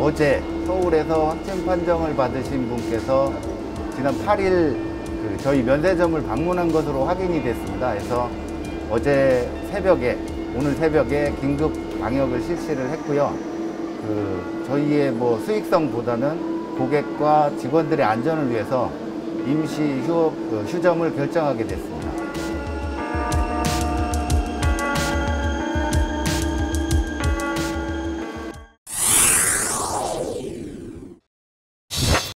어제 서울에서 확진 판정을 받으신 분께서 지난 8일 저희 면세점을 방문한 것으로 확인이 됐습니다. 그래서 어제 새벽에, 오늘 새벽에 긴급 방역을 실시를 했고요. 저희의 수익성보다는 고객과 직원들의 안전을 위해서 임시 휴점을 결정하게 됐습니다.